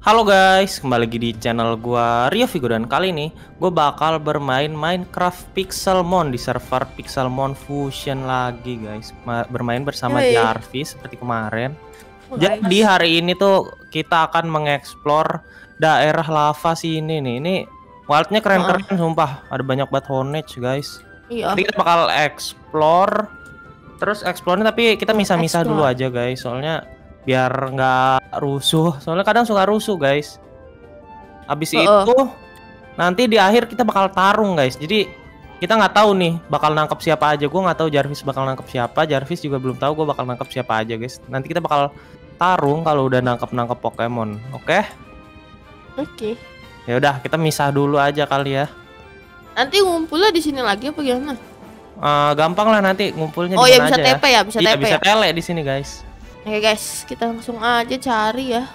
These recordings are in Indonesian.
Halo guys, kembali lagi di channel gua Rio Vigo dan kali ini gue bakal bermain Minecraft Pixelmon di server Pixelmon Fusion lagi guys. Bermain bersama Yoi. Jarvis seperti kemarin. Oh, Jadi guys. hari ini tuh kita akan mengeksplor daerah lava sini nih. Ini wildnya keren-keren sumpah. Ada banyak banget hornets guys. Iya. Jadi kita bakal explore. Terus explore-nya tapi kita misah-misah dulu Explore. aja guys. Soalnya biar nggak rusuh, soalnya kadang suka rusuh guys. Habis itu nanti di akhir kita bakal tarung guys, jadi kita nggak tahu nih bakal nangkep siapa aja. Gue nggak tahu Jarvis bakal nangkep siapa, Jarvis juga belum tahu gue bakal nangkep siapa aja guys. Nanti kita bakal tarung kalau udah nangkep Pokemon. Oke? Oke. Ya udah, kita misah dulu aja kali ya. Nanti ngumpulnya di sini lagi apa gimana? Gampang lah nanti ngumpulnya Oh di ya, mana bisa aja TP ya, bisa Iya, TP bisa ya. tele di sini guys. Oke guys, kita langsung aja cari ya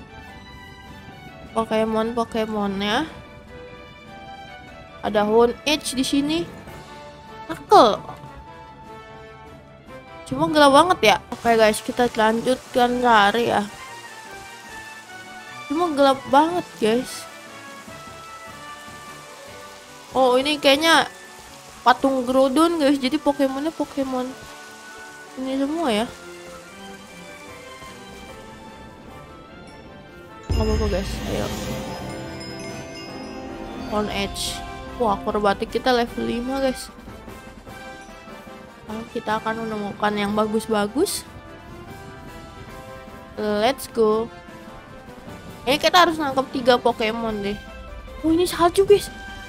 Pokemonnya. Ada Honedge di sini. Tackle. Cuma gelap banget ya. Oke guys, kita lanjutkan cari ya. Cuma gelap banget guys. Oh, ini kayaknya patung Groudon guys. Jadi Pokemonnya Pokemon ini semua ya. Gak apa-apa guys, ayo. Honedge. Wah, akrobatik kita level 5 guys. Nah, kita akan menemukan yang bagus-bagus. Let's go. Ini kita harus nangkep 3 Pokemon deh. Oh, ini salju guys.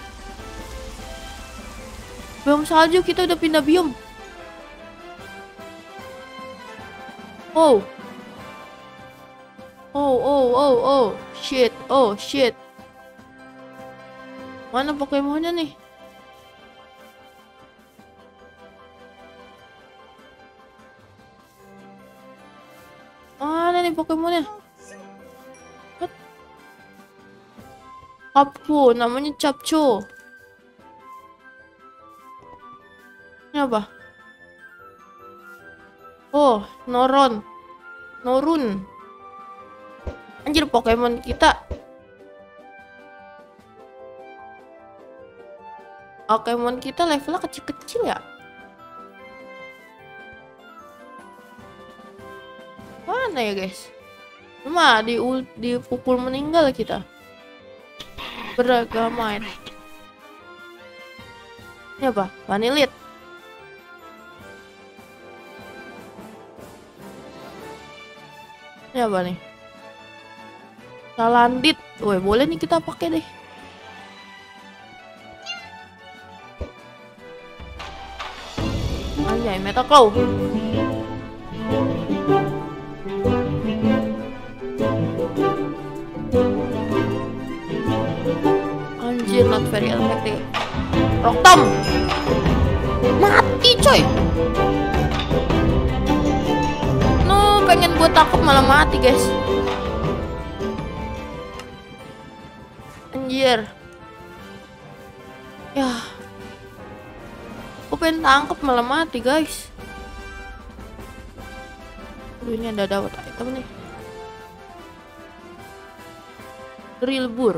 Biom salju, kita udah pindah biom. Oh. Oh, shit, mana Pokemonnya nih? Mana nih Pokemonnya? Apa? Namanya Capco. Ini apa? Oh, Norun. Anjir, Pokemon kita. Pokemon kita levelnya kecil-kecil ya. Mana ya guys? Cuma dipukul meninggal kita. Beragamain. Ini apa? Vanillit. Ini apa nih? Salandit. Woi, boleh nih kita pakai deh. Anjay, Metagrow. Anjir, not very effective. Rocktom. Mati coy. No, pengen gue tangkap malah mati guys. Anjir. Ya. Aku pengen tangkap malah mati guys. Aduh, ini ada dapat item nih. Drill bur.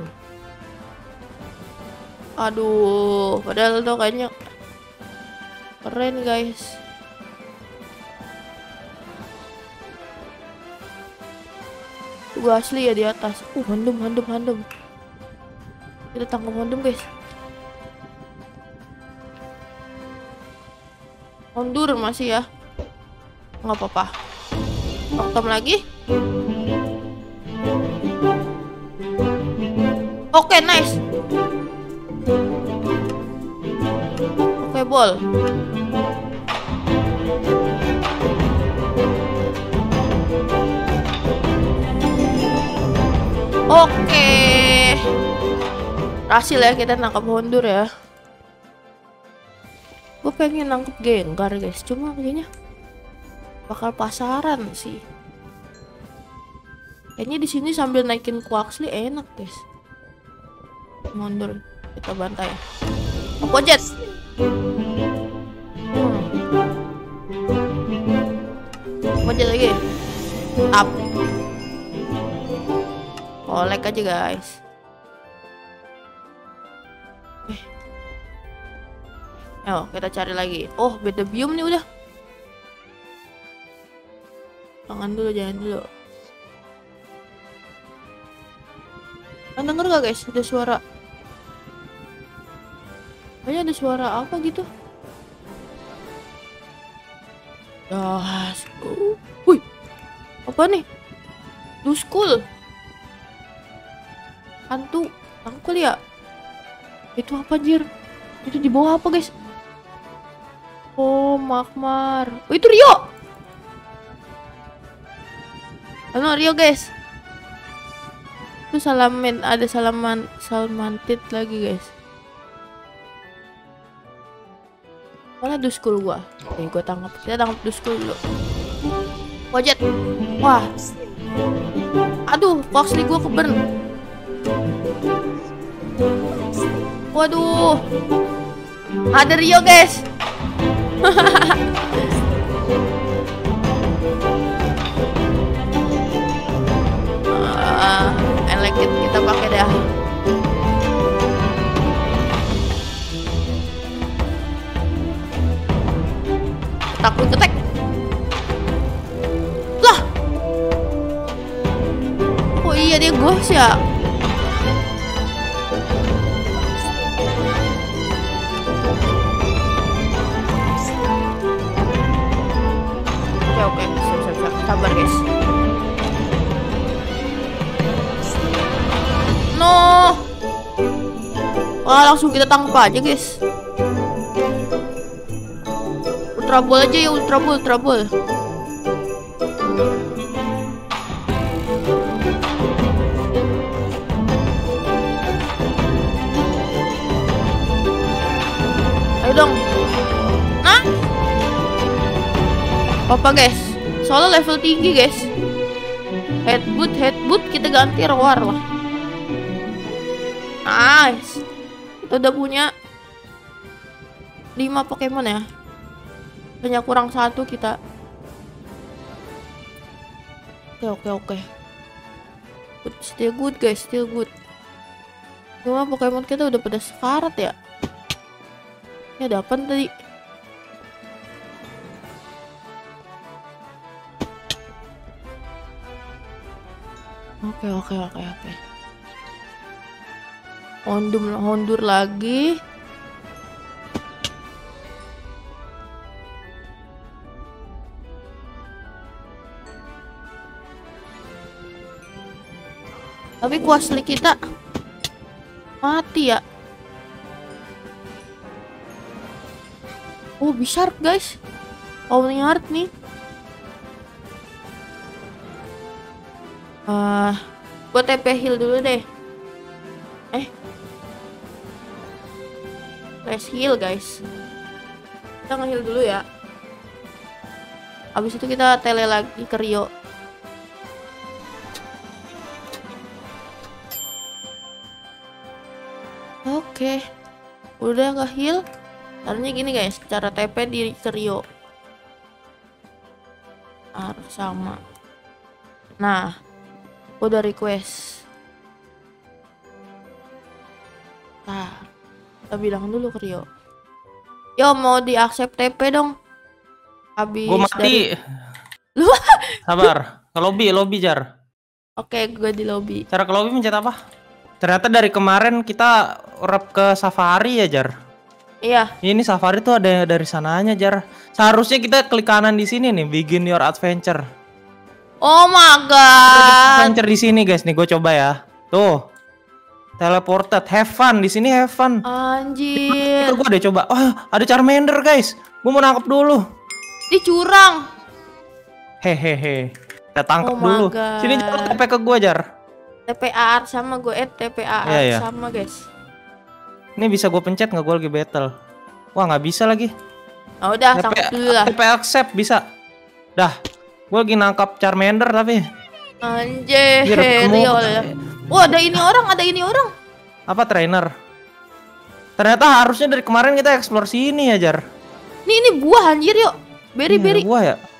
Aduh, padahal tuh kayaknya keren guys. Gua asli ya di atas. Handem. Kita tangkap handem guys. Mundur masih ya. Nggak apa-apa. Rocktom lagi. Oke, nice. Oke, ball. Oke. Berhasil ya kita nangkap Hondur ya. Gue pengen nangkep Gengar guys, cuma kayaknya bakal pasaran sih. Kayaknya di sini sambil naikin Quaxly enak guys. Mundur, kita bantai. Apa jet? Apa jet lagi? Up. Kolek aja guys. Ayo kita cari lagi. Oh beda biom nih udah. Jangan dulu. Kan denger gak guys? Ada suara. Kayaknya ada suara apa gitu. Wih, apa nih? Duskul. Hantu kali ya? Itu apa anjir? Itu di bawah apa guys? Oh Magmar. Oh itu Rio. Halo Rio guys. Itu ada Salmantit lagi guys. Mana Duskul gua? Gua tangkap. Kita tangkap Duskul dulu. Wajat. Wah. Aduh, Foxley gua keburn. Waduh. Ada Rio guys. I like it. Kita pakai dah. Takut ketek. Lah. Oh iya dia ghost ya. Oke. Siap. Sabar guys. No. Wah langsung kita tangkap aja guys. Ultra Ball aja ya, Ultra Ball. Ayo dong. Nah. Apa guys? Soalnya level tinggi guys. Headbutt kita ganti roar lah. Nice. Kita udah punya 5 Pokemon ya. Hanya kurang 1 kita. Oke. Still good guys, still good. Cuma Pokemon kita udah pada sekarat ya. Ini ada apa tadi? Oke. Hondur lagi. Tapi Quasly kita mati ya. Oh, Bisharp guys. Owning Heart nih. Gua TP heal dulu deh. Let's heal guys. Kita nge-heal dulu ya. Abis itu kita tele lagi ke Rio. Oke. Udah nge-heal. Caranya gini guys, cara TP di ke Rio. Harus sama. Nah, udah request. Nah, kita bilang dulu ke Rio. Yo, mau di-accept TP dong. Habis Gue mati. Lu Sabar. Ke lobby Jar. Oke, gue di lobby. Cara ke lobby mencet apa? Ternyata dari kemarin kita rep ke Safari ya Jar. Iya. Ini Safari tuh ada dari sananya Jar. Seharusnya kita klik kanan di sini nih, begin your adventure. Oh my god. Adventure di sini guys, nih gue coba ya. Tuh. Teleported, have fun di sini, have fun. Anjir. Gue deh coba. Oh, ada Charmander guys. Gue mau nangkep dulu. Di curang. Hehehe. Kita tangkap Oh my dulu. God. Sini Jar, TP ke gue Jar. TPAR sama gue, TPAR Iya. sama guys. Ini bisa gue pencet nggak gue lagi battle? Wah nggak bisa lagi. Oh, udah tangkap dulu lah. TP accept bisa. Dah. Gue lagi nangkap Charmander tapi. Anjir. Biar ketemu. Rio. Wah, ada ini orang. Apa trainer? Ternyata harusnya dari kemarin kita explore sini ya Jar. Ini buah anjir yuk. Berry. Buah ya.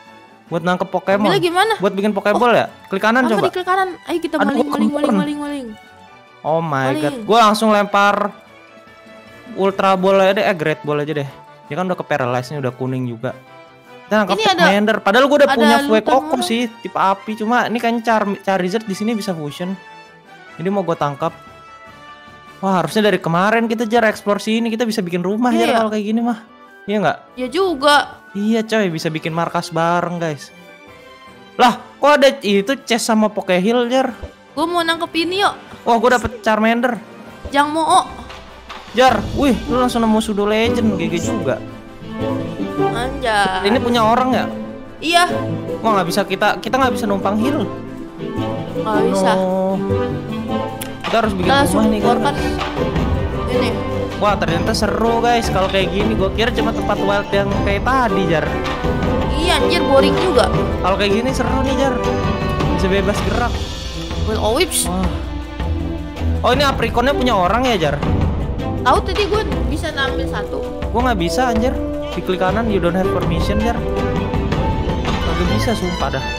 buat nangkep Pokemon. Ambilnya gimana? Buat bikin Pokeball ya? Klik kanan Apa coba. di klik kanan? Ayo kita Aduh, maling. Oh my Maling. god, gue langsung lempar Ultra Ball aja deh, Great Ball aja deh. Dia kan udah ke paralyze nya, udah kuning juga. Kita nangkep Ini Charmander. Padahal gue udah punya Fuecoco Lutan sih, tipe api. Cuma ini kan Charizard di sini bisa fusion. Jadi mau gue tangkap. Wah, harusnya dari kemarin kita jar explore sini, kita bisa bikin rumah Iya ya ya? kalau kayak gini mah. Iya nggak? Ya juga. Iya coy, bisa bikin markas bareng guys. Lah, kok ada itu chest sama Pokehill jar? Gue mau nangkep ini yuk. Wah, gue dapet Charmander. Jang Moo. Jar, wih, lu langsung nemu Pseudo Legend, GG juga. Anjay. Ini punya orang ya? Iya. Wah, nggak bisa kita nggak bisa numpang heal. Nggak bisa. No. Kita harus bikin Kita rumah langsung nih kan. keluarkan ini. Wah, ternyata seru guys kalau kayak gini. Gue kira cuma tempat wild yang kayak tadi jar. Iya anjir, boring juga. Kalau kayak gini seru nih jar. Bisa bebas gerak. Will Owips. Wah. Oh, ini aprikonnya punya orang ya jar? Tahu tadi gue bisa ngambil satu. Gue nggak bisa anjir. Di klik kanan you don't have permission jar. Gak bisa sumpah dah.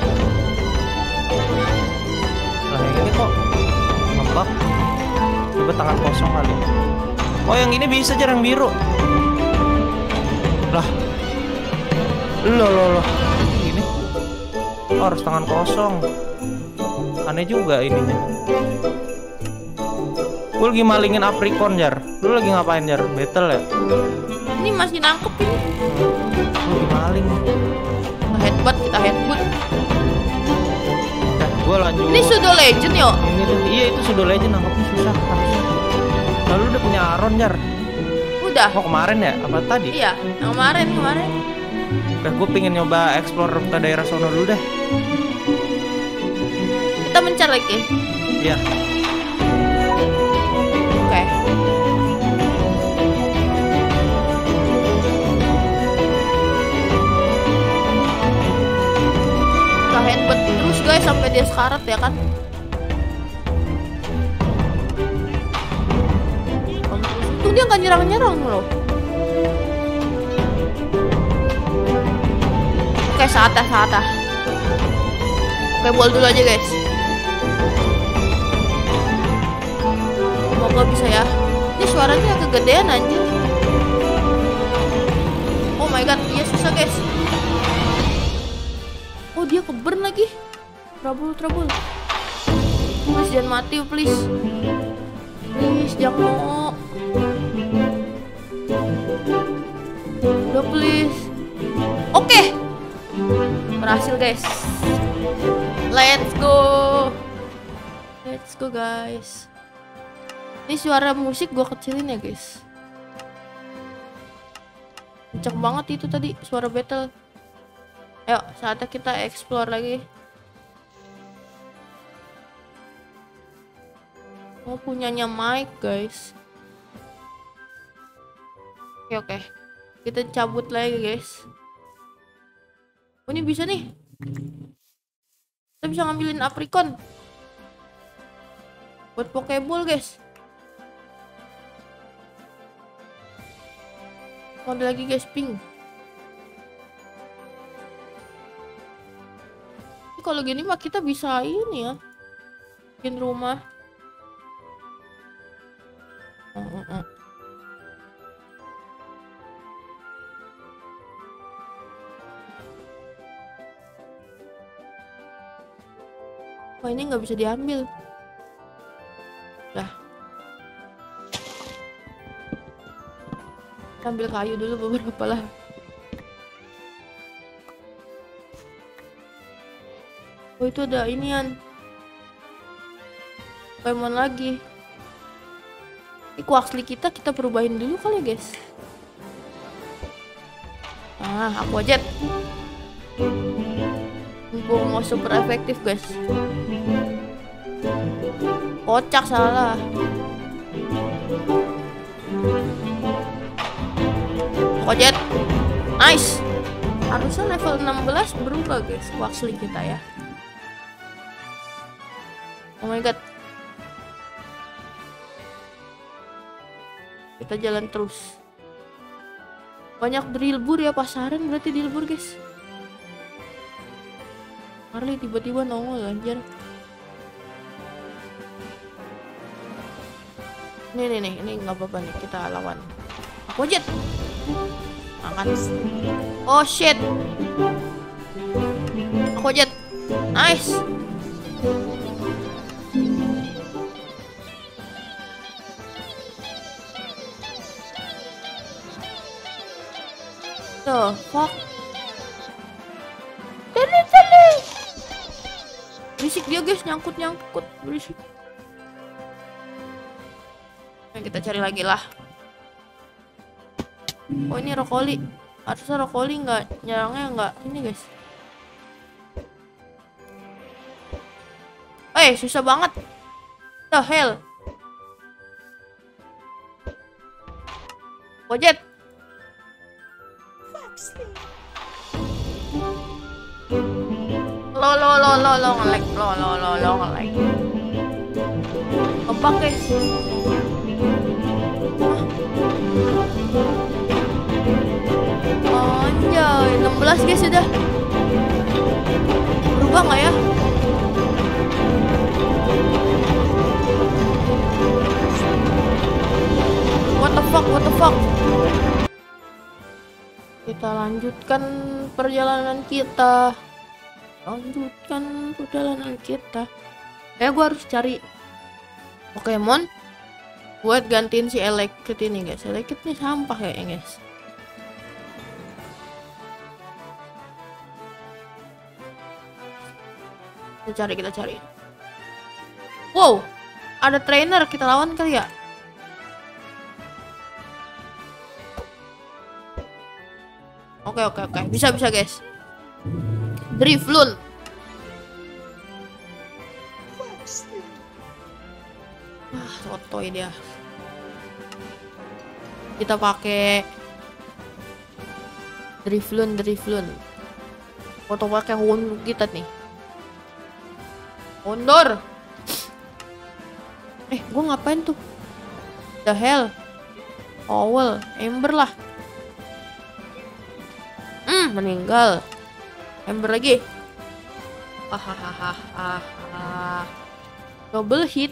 Lah yang ini kok ngebug. Coba tangan kosong kali. Oh yang ini bisa jar, yang biru. Lah. Loh. Ini. Oh, harus tangan kosong. Aneh juga ininya. Gue lagi malingin aprikon jar. Lu lagi ngapain jar? Battle ya? Ini masih nangkep ini. Gue lagi maling. Kita headbutt. Gue lanjut. Ini Pseudo Legend yo. Ini tuh, iya itu Pseudo Legend, nangkepnya susah harusnya. Lalu udah punya Aron jar. Udah. Oh kemarin ya? Apa tadi? Iya, yang kemarin. Oke, gue pengen nyoba explore ke daerah sono dulu deh. Kita mencar lagi. Iya. Oke. Kita headbutt terus guys sampai dia sekarat ya kan. Tuh dia nggak nyerang loh. Oke, saatnya. Oke, bol dulu aja guys. Semoga bisa ya. Ini suaranya kegedean anjir. Oh my god, dia susah guys. Oh dia keburn lagi. Trouble. Please jangan mati please. Please jangan mau. Udah please. Oke. Berhasil guys. Let's go guys. Ini suara musik gua kecilin ya guys. Kenceng banget itu tadi suara battle. Ayo saatnya kita explore lagi. Oh punyanya Mike guys. Oke. Kita cabut lagi guys. Oh ini bisa nih. Kita bisa ngambilin aprikon buat Pokeball guys. Mau ada lagi guys, pink. Kalau gini mah kita bisa ini ya, bikin rumah. Wah ini nggak bisa diambil. Dah. Ambil kayu dulu beberapa lah. Oh itu ada inian. Pokemon lagi. Ini Quaxly kita perubahin dulu kali ya guys. Nah aku aja. Mumpung mau super efektif guys. Kocak salah. Kojet. Nice. Harusnya level 16 berubah guys Quaxly kita ya. Oh my god. Kita jalan terus. Banyak Drillbur ya, pasaran berarti Drillbur guys. Harley tiba-tiba nongol anjir. Ini nggak apa-apa nih, kita lawan. Aku jet. Angkat. Oh shit. Aku jet. Nice. The fuck. Tali. Berisik dia guys, nyangkut berisik. Nah, kita cari lagi lah. Oh ini Rokoli. Harusnya Rokoli nggak nyerangnya nggak ini guys. Susah banget. The hell. Kojet. Lo nge-lag. Lo nge-lag. Apa guys? Anjay, 16 guys sudah. Berubah nggak ya? What the fuck? Kita lanjutkan perjalanan kita. Gue harus cari Pokemon buat gantiin si Elekid ini guys. Elekid ini sampah ya guys. Kita cari. Wow, ada trainer, kita lawan kali ya. Oke. Bisa guys. Drifloon. Sotoy dia. Kita pakai Drifloon. Foto pakai Honor kita nih. Honor. Gue ngapain tuh? The hell. Owl, Ember lah. Meninggal. Ember lagi. Double hit.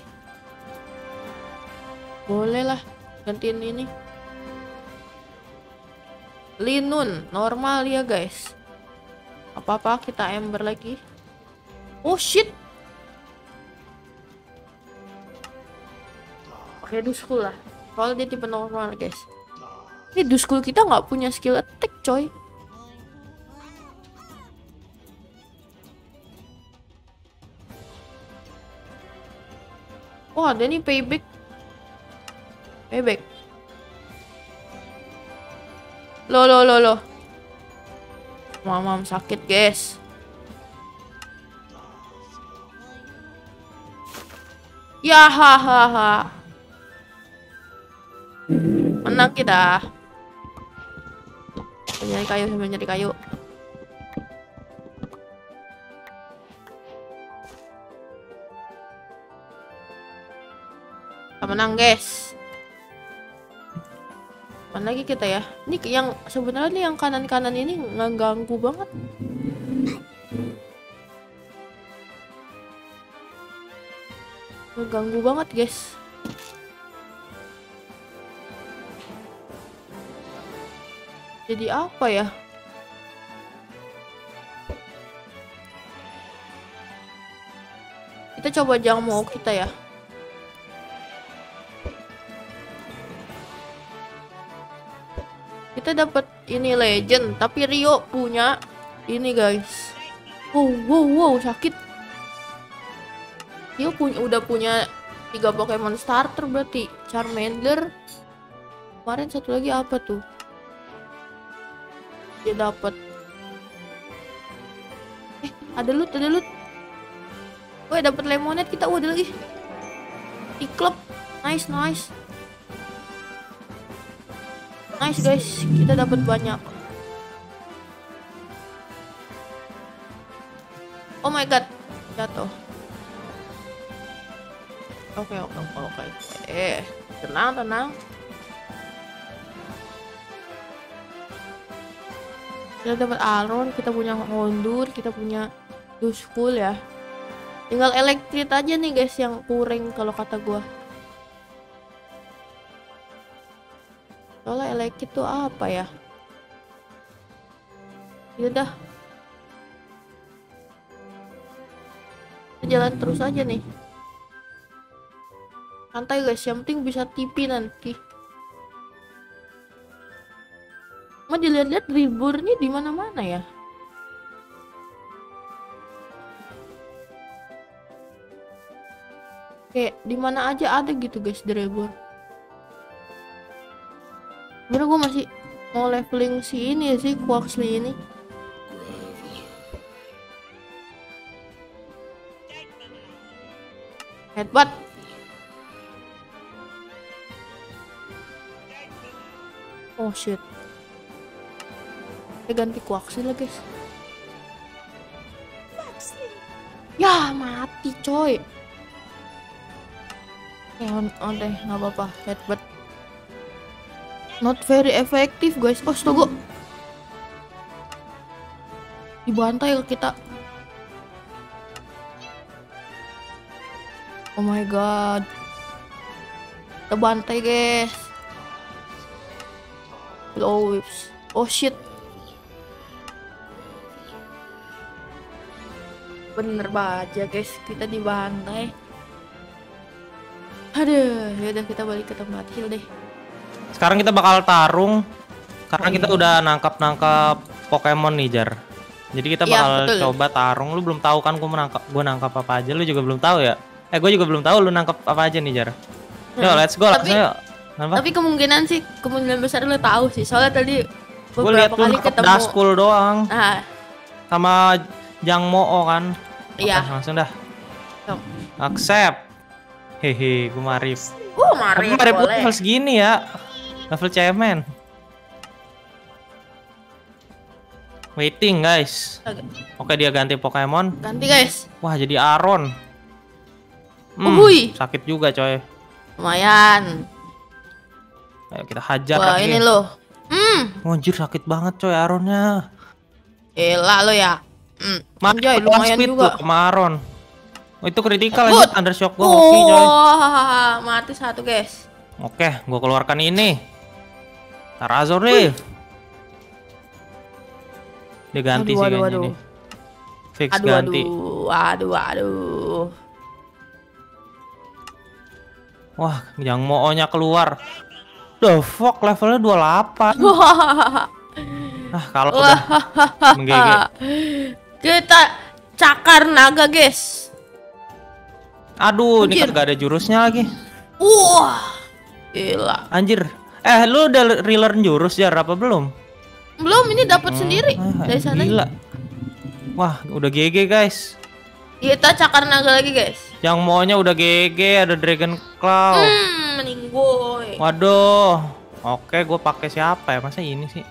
Boleh lah gantiin ini. Linun normal ya guys. Apa-apa kita Ember lagi. Oh shit. Pakai Duskull lah. Soalnya dia tipe normal guys. Ini Duskull kita nggak punya skill attack coy. Oh ada nih payback. Lo. Mamam sakit guys. Ya hahaha. Menang kita. Sambil nyari kayu. Kita menang guys. Mana lagi kita ya? Ini yang sebenarnya yang kanan ini nggak ganggu banget. Ngeganggu banget guys. Jadi apa ya? Kita coba Jangmo kita ya. Kita dapat ini legend, tapi Rio punya ini guys. Wow, sakit. Rio udah punya 3 Pokemon starter berarti. Charmander. Kemarin satu lagi apa tuh? Dia dapat. Ada loot. Dapat Lemonade kita. Ada lagi. Iklop. Nice. Nice guys, kita dapat banyak. Oh my god, jatuh. Oke. Tenang. Kita dapat Aron, kita punya Hondur, kita punya Useful ya. Tinggal elektrit aja nih guys yang kurang kalau kata gua. Soalnya elektrit tuh apa ya? Ya dah. Kita jalan terus aja nih. Santai guys, yang penting bisa TP nanti. Mau dilihat-lihat riburnya di mana-mana ya. Kayak di mana aja ada gitu guys driver. Sebenernya gue masih mau leveling si ini sih, Quaxley ini. Headbutt. Oh shit. Kita ganti Quaxley lah guys. Ya mati coy. On deh, nggak apa-apa. Headbutt not very effective guys. Oh astaga, dibantai kita. Oh my god, kita bantai guys. Low whips. Oh shit, bener baja guys, kita dibantai. Aduh, yaudah kita balik ke tempat heal deh. Sekarang kita bakal tarung karena kita udah nangkap Pokemon nih Jar. Jadi kita bakal coba tarung. Lu belum tahu kan gue nangkap apa aja. Lu juga belum tahu ya? Gue juga belum tahu lu nangkap apa aja nih Jar. Yuk let's go langsung yuk. Tapi kemungkinan besar lu tahu sih. Soalnya tadi gue lihat lu nangkap Duskull doang. Sama Jangmo-o kan. Iya. Oke, langsung dah. Accept. Hehe, gue Marif. Marif boleh. Level segini ya. Level cemen. Waiting guys. Oke, dia ganti Pokemon. Ganti guys. Wah, jadi Aron. Sakit juga coy. Lumayan. Ayo kita hajar. Wah, lagi. Ini loh. Anjir sakit banget coy Aronnya. Elah lo ya. Anjay, lumayan juga sama Aron. Oh, itu kritikal aja, Thundershock gua hoki coy. Mati satu guys. Oke, gua keluarkan ini. Tarazor nih. Dia ganti sih kayaknya nih. Fix ganti. Aduh. Wah, yang Mo-nya keluar. The fuck, levelnya 28. Kalau udah menggege. Kita cakar naga guys. Aduh, ini kan gak ada jurusnya lagi. Wah, gila. Anjir. Lu udah relearn jurus Jar apa belum? Belum, ini dapat sendiri dari sana. Gila. Wah, udah GG guys. Kita cakar naga lagi guys. Yang maunya udah GG, ada Dragon Claw. Meninggoy. Waduh. Oke, gue pakai siapa ya? Masa ini sih?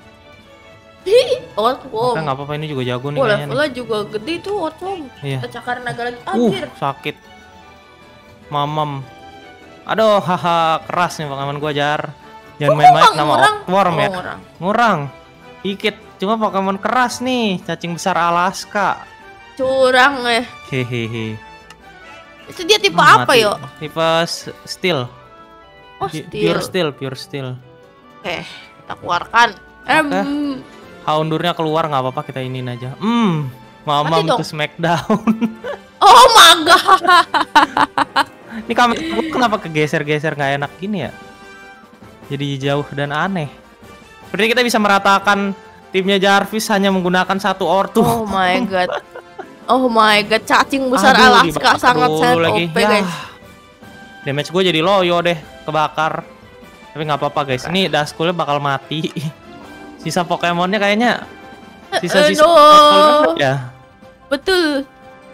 Oke, nggak apa-apa, ini juga jago nih kayaknya. Levelnya juga gede tuh Outworm. Iya. Kita cakar naga lagi. Anjir. Sakit. Mamam. Aduh, haha, keras nih Pokemon gua Jar. Jangan main-main nama Outworm ya. Ngurang. Dikit. Cuma Pokemon keras nih, cacing besar Alaska. Curang ya. Hehehe. Itu dia tipe apa yo? Tipe Steel. Oh, Steel. Pure Steel. Oke, kita keluarkan. Houndurnya keluar, nggak apa-apa, kita iniin aja. Mamam ke Smackdown. Oh my god. Ini kamera kenapa kegeser-geser nggak enak gini ya? Jadi jauh dan aneh. Berarti kita bisa meratakan timnya Jarvis hanya menggunakan satu ortu. Oh my god. Oh my god, cacing besar Alaska sangat OP guys. Damage gue jadi loyo deh, kebakar. Tapi nggak apa-apa guys, ini Duskullnya bakal mati. Sisa Pokemonnya kayaknya sisa-sisa ya. Betul.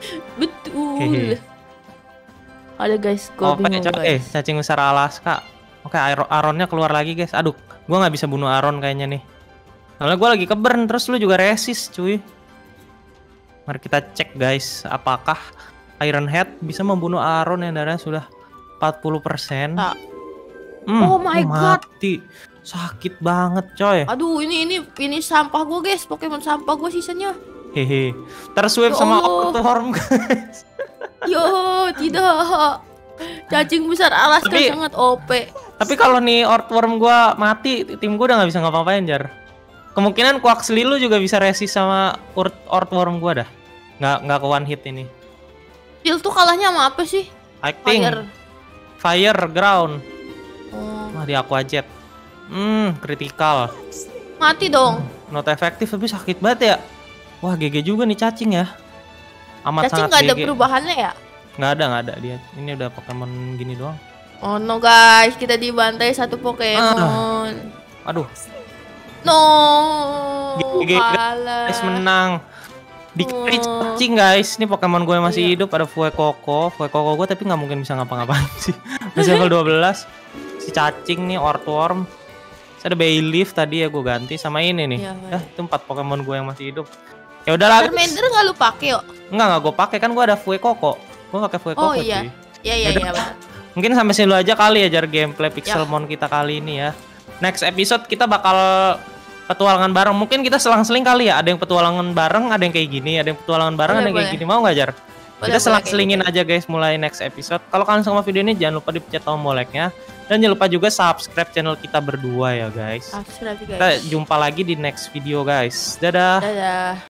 Ada guys, cacing besar Alaska. Oke, Aronnya keluar lagi guys. Aduh, gua nggak bisa bunuh Aron kayaknya nih. Soalnya gua lagi keburn, terus lu juga resist cuy. Mari kita cek guys, apakah Iron Head bisa membunuh Aron yang darahnya sudah 40%. Oh my god, mati. Sakit banget coy. Aduh, ini sampah gue guys, Pokemon sampah gue sisanya. Hehe. Terswap Ya sama Allah. Orthworm. Yo, tidak. Cacing besar Alaska Tapi- sangat OP. Tapi kalau nih Orthworm gua mati, tim gua udah nggak bisa ngapa-ngapain, Jar. Kemungkinan Quaxly lu juga bisa resist sama Orthworm gua dah. Nggak ke one hit ini. Steel tuh kalahnya sama apa sih? Acting, Fire. fire, ground. Oh, Wah, di Aqua Jet. Critical. mati dong. Not efektif tapi sakit banget ya. Wah, GG juga nih cacing ya. Amat Cacing sangat nggak ada GG. perubahannya ya? Nggak ada dia. Ini udah Pokemon gini doang. Oh no guys, kita dibantai satu Pokemon. Aduh, No, GG kalah. guys menang. Di cacing guys. Ini Pokemon gue yang masih Iya. hidup. Ada Fuecoco gue tapi nggak mungkin bisa ngapa-ngapain sih. Masih level 12. Si cacing nih, Orthworm. Terus ada Bayleaf tadi ya gue ganti sama ini nih. Iya, Itu 4 Pokemon gue yang masih hidup. Ya udahlah. guys. Charmander nggak lu pakai yuk? Enggak gue pakai kan gue ada Fuecoco. Gue pakai Fuecoco Oh iya, cuy. iya Yaudah. benar. Mungkin sampai sini dulu aja kali ya Jar gameplay Ya. Pixelmon kita kali ini ya. Next episode kita bakal petualangan bareng. Mungkin kita selang-seling kali ya. Ada yang petualangan bareng, ada yang kayak gini, ada yang petualangan bareng, Boleh, ada yang kayak boleh. gini. Mau nggak Jar? Boleh, Kita boleh, selang-selingin kayak aja guys mulai next episode. Kalau kalian suka sama video ini jangan lupa dipencet tombol like-nya. Dan jangan lupa juga subscribe channel kita berdua ya guys. Subscribe Kita guys. jumpa lagi di next video guys. Dadah. Dadah.